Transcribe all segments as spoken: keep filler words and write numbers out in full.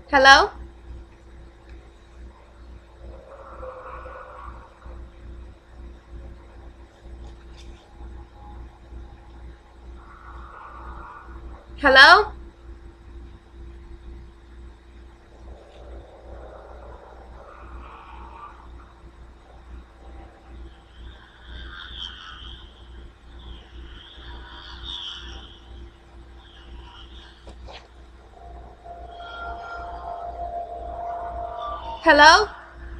Hello? Hello? Hello?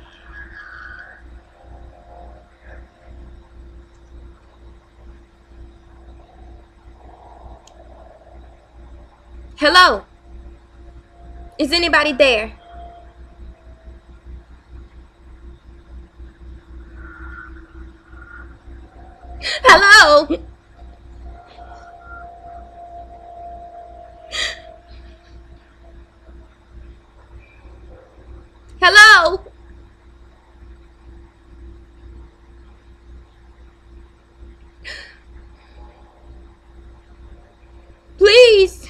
Hello? Is anybody there? Hello? Hello? Please.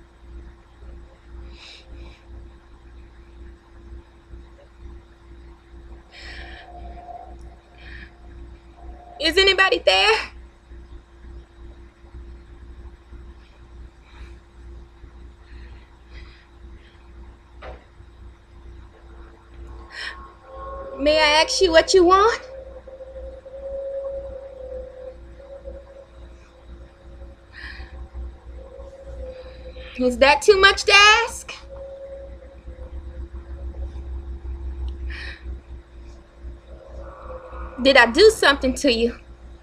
Is anybody there? May I ask you what you want? Is that too much to ask? Did I do something to you?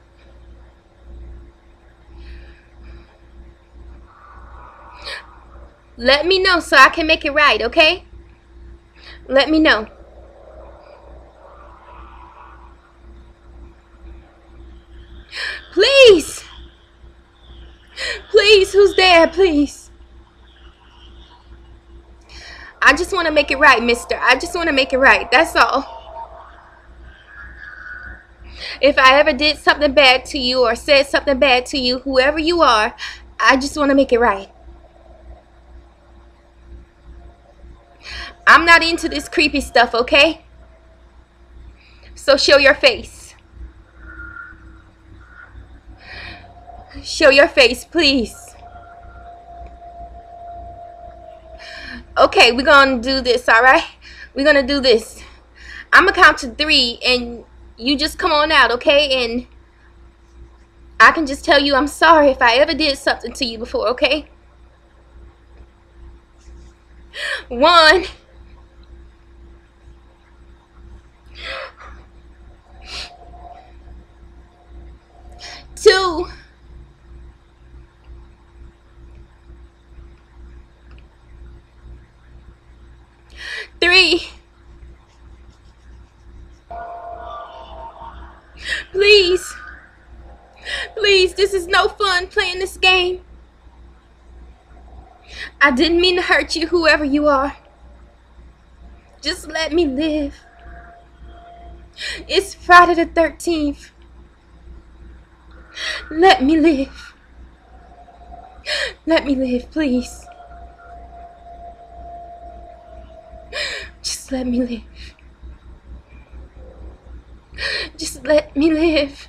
Let me know so I can make it right, okay? Let me know. Please. Please, who's there, please? I just want to make it right, mister. I just want to make it right. That's all. If I ever did something bad to you or said something bad to you, whoever you are, I just want to make it right. I'm not into this creepy stuff, okay? So show your face. Show your face, please. Okay, we're gonna do this, alright? We're gonna do this. I'm gonna count to three and you just come on out, okay? And I can just tell you I'm sorry if I ever did something to you before, okay? One. Two. Three. Please. Please, this is no fun playing this game. I didn't mean to hurt you, whoever you are. Just let me live. It's Friday the thirteenth. Let me live. Let me live, please. Just let me live. Just let me live.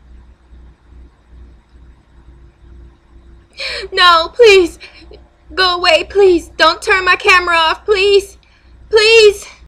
No, please. Go away, please. Don't turn my camera off, please. Please.